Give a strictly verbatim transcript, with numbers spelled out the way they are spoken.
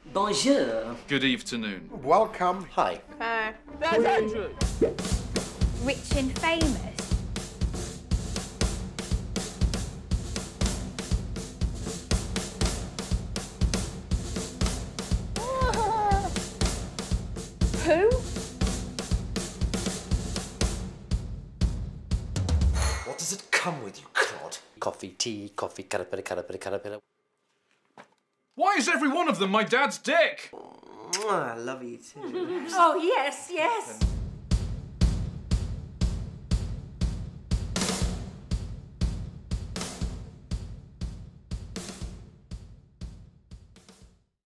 Bonjour. Good afternoon. Welcome. Hi. Uh, there's Andrew. Rich and famous. Who? What does it come with, you clod? Coffee, tea, coffee, caterpillar, caterpillar, caterpillar. Why is every one of them my dad's dick? I love you too. Oh, yes, yes.